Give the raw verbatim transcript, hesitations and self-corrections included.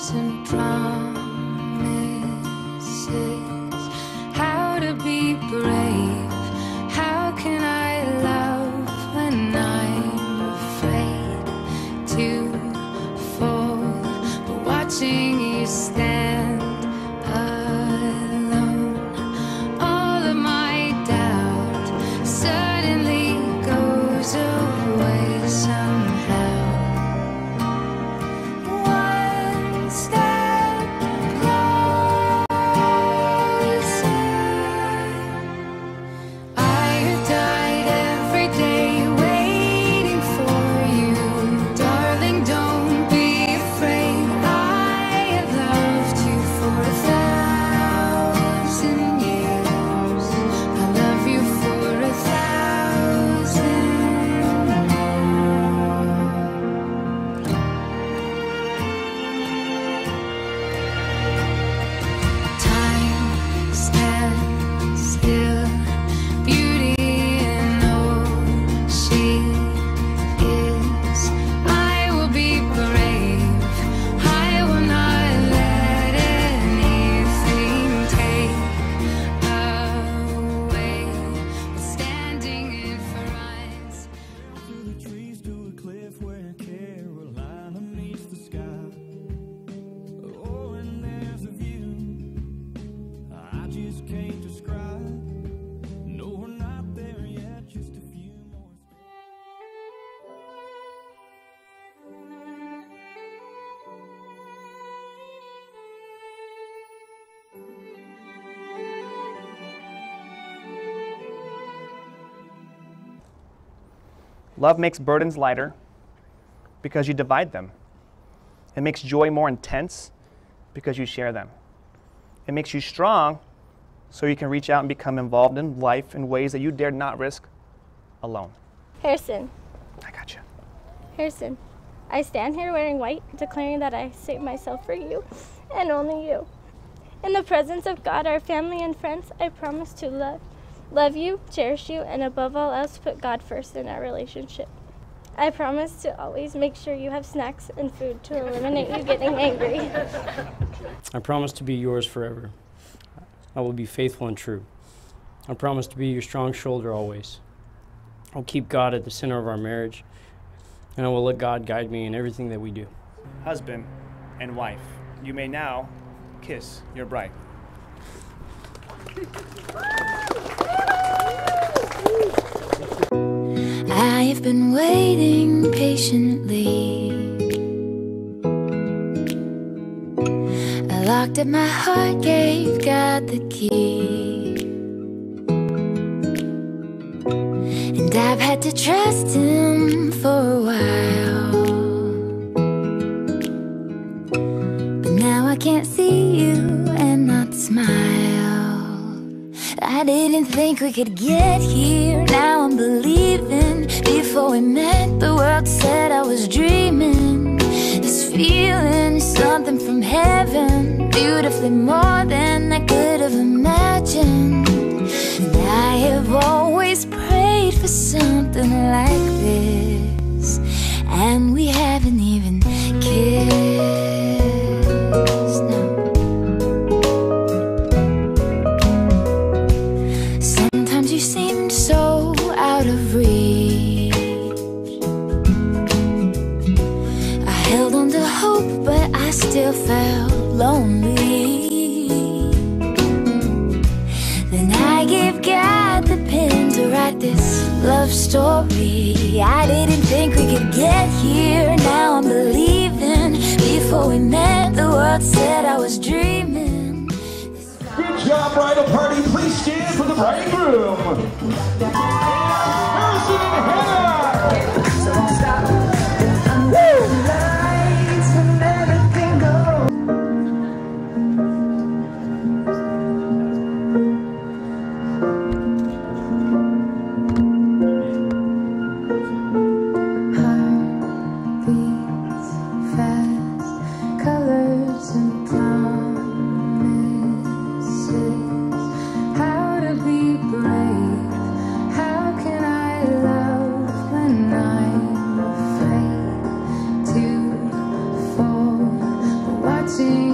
colors and promises, how to be brave, how can I love when I'm afraid to fall, but watching you stand alone, all of my doubt suddenly goes away somehow. One step closer. I have died every day waiting for you, darling, don't be afraid. I have loved you for a thousand years. I love you for a thousand more. Time stands still, beauty in all she is. I will be brave, I will not let anything take away what's standing in front. Through the trees to a cliff where Carolina meets the sky. Oh, and there's a view I just can't describe. No, we're not there yet, just a few more Love makes burdens lighter because you divide them. It makes joy more intense because you share them. It makes you strong so you can reach out and become involved in life in ways that you dared not risk alone. Harrison, I got you. Harrison, I stand here wearing white, declaring that I saved myself for you and only you. In the presence of God, our family, and friends, I promise to love, love you, cherish you, and above all else, put God first in our relationship. I promise to always make sure you have snacks and food to eliminate you getting angry. I promise to be yours forever. I will be faithful and true. I promise to be your strong shoulder always. I'll keep God at the center of our marriage, and I will let God guide me in everything that we do. Husband and wife, you may now kiss your bride. I have been waiting patiently. I locked up my heart, gave God the key, and I've had to trust Him for a while. But now I can't see you and not smile. I didn't think we could get here, now I'm believing. Before we met, the world said I was dreaming. This feeling is something from heaven, beautifully more than I could have imagined. And I have always prayed for something like this, and we haven't even kissed, no. Sometimes you seemed so out of reach. I held on to hope, but I still felt lonely. Then I gave God the pen to write this love story. I didn't think we could get here, now I'm believing. Before we met, the world said I was dreaming. Good job, bridal party. Please stand for the bride and groom. Harrison and Hannah. Heartbeats fast, colors and promises, how to be brave, how dancing